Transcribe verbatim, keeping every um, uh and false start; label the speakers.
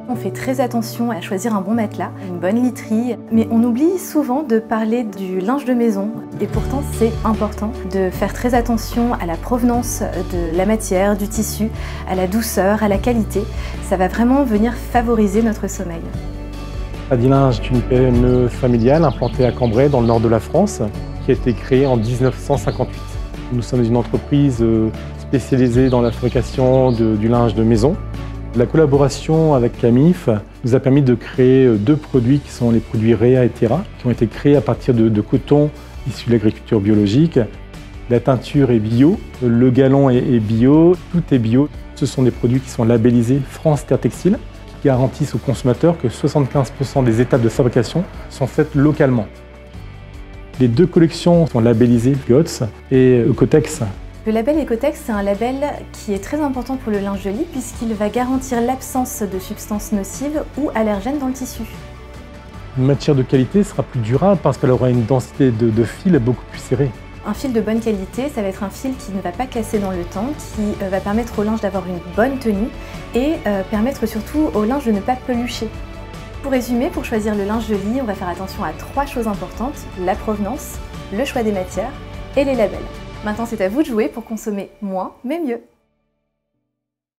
Speaker 1: On fait très attention à choisir un bon matelas, une bonne literie, mais on oublie souvent de parler du linge de maison. Et pourtant, c'est important de faire très attention à la provenance de la matière, du tissu, à la douceur, à la qualité. Ça va vraiment venir favoriser notre sommeil.
Speaker 2: Adilinge est une P M E familiale implantée à Cambrai, dans le nord de la France, qui a été créée en mille neuf cent cinquante-huit. Nous sommes une entreprise spécialisée dans la fabrication de, du linge de maison. La collaboration avec Camif nous a permis de créer deux produits qui sont les produits Réa et Terra, qui ont été créés à partir de, de coton issu de l'agriculture biologique. La teinture est bio, le galon est, est bio, tout est bio. Ce sont des produits qui sont labellisés France Terre Textile, qui garantissent aux consommateurs que soixante-quinze pour cent des étapes de fabrication sont faites localement. Les deux collections sont labellisées G O T S et Ecotex.
Speaker 1: Le label Ecotex, c'est un label qui est très important pour le linge de lit puisqu'il va garantir l'absence de substances nocives ou allergènes dans le tissu.
Speaker 2: Une matière de qualité sera plus durable parce qu'elle aura une densité de, de fil beaucoup plus serrée.
Speaker 1: Un fil de bonne qualité, ça va être un fil qui ne va pas casser dans le temps, qui va permettre au linge d'avoir une bonne tenue et euh, permettre surtout au linge de ne pas pelucher. Pour résumer, pour choisir le linge de lit, on va faire attention à trois choses importantes: la provenance, le choix des matières et les labels. Maintenant, c'est à vous de jouer pour consommer moins mais mieux.